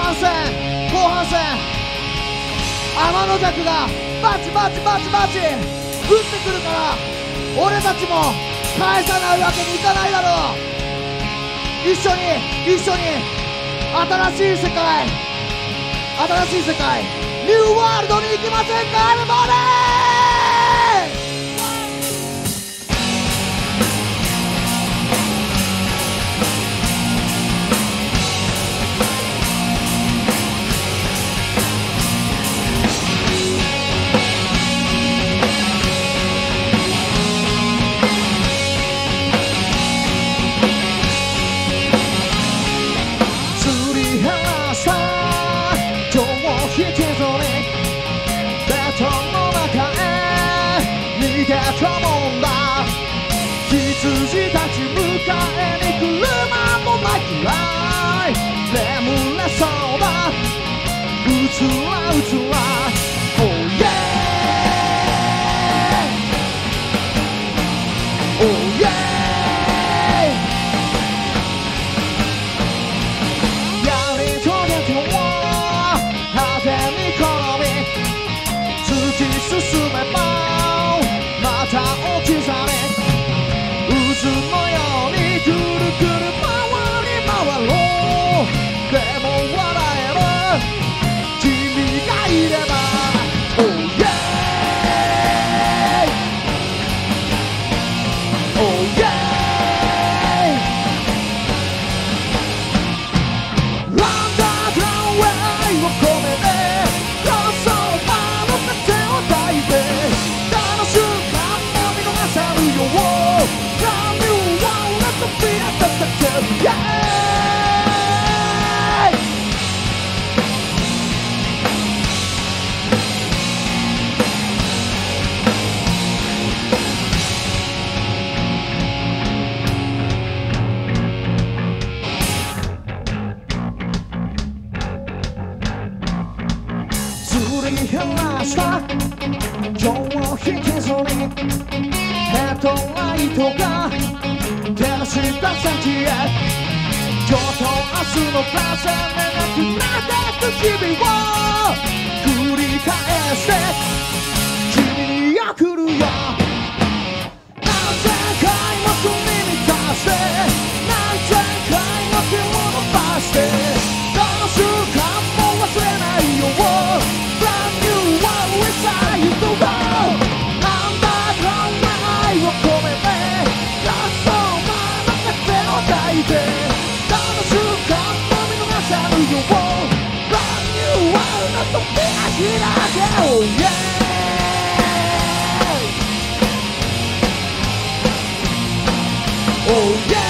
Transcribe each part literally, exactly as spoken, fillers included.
半戦後半戦天の弱がバチバチバチバチ降ってくるから俺たちも返さないわけにいかないだろう。一緒に一緒に新しい世界新しい世界ニューワールドに行きませんか。エルボーデと思うんだ。羊たち迎えに車もないくらい眠れそうだ。うつらうつら Oh yeah Oh yeah やり遂げては果てに転び突き進めばまた落ち去れ渦のようにぐるぐる回り回ろう。でも笑える君がいれば Oh yeah Oh yeah ランダーランウェイを込めてクロスオーバーの風を抱いてすり減した今日を引きずりヘッドライトが照らした先へ今日と明日の風でなくなってく日々を繰り返して君に送るよ。何千回も君に出して何千回も手を伸ばしてどの瞬間も忘れないよ Brand new world inside the world なんだろう愛を込めてラストマンの風を抱いてどの瞬間も見逃さぬよ Brand new world の扉開け Oh yeah Oh yeah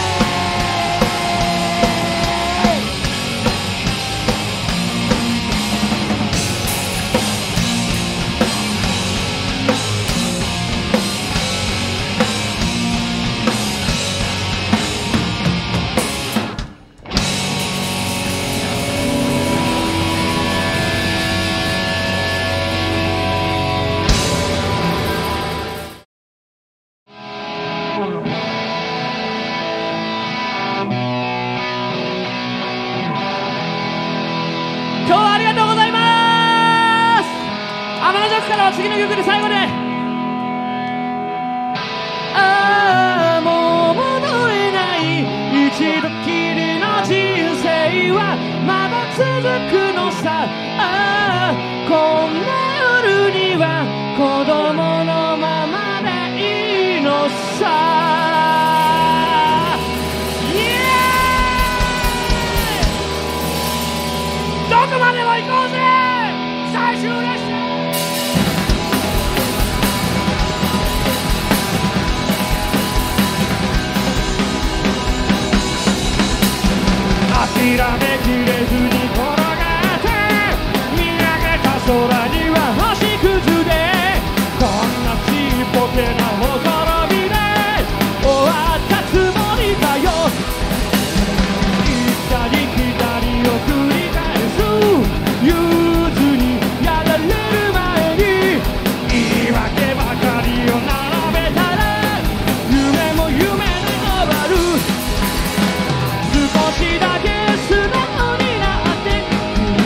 次の曲で最後でああもう戻れない一度きりの人生はまだ続くのさ。ああこんな夜には子供のままでいいのさ。どこまでも行こうぜ最終列車。諦めきれずに転がって見上げた空には星屑でこんなちっぽけなほころびで終わったつもりだよ。行ったり来たりを繰り返す憂鬱にやられる前に言い訳ばかりを並べたら夢も夢で終わる。少しだけ素直になって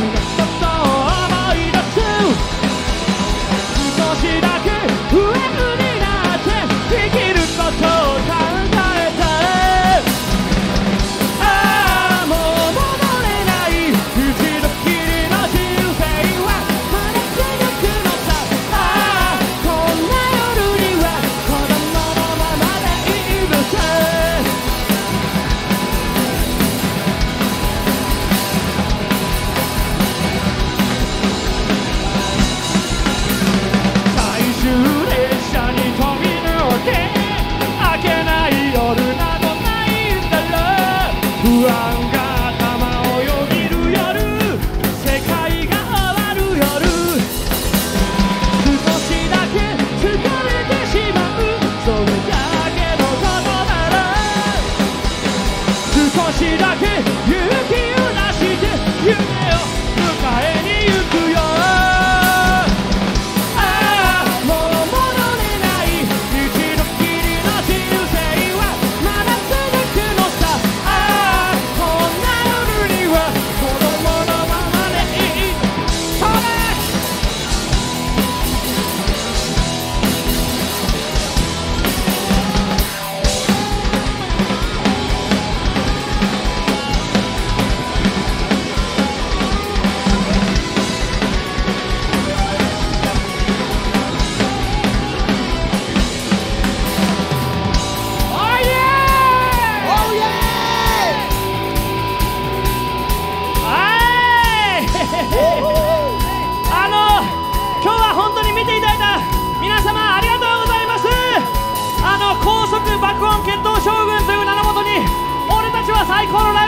最高のライブ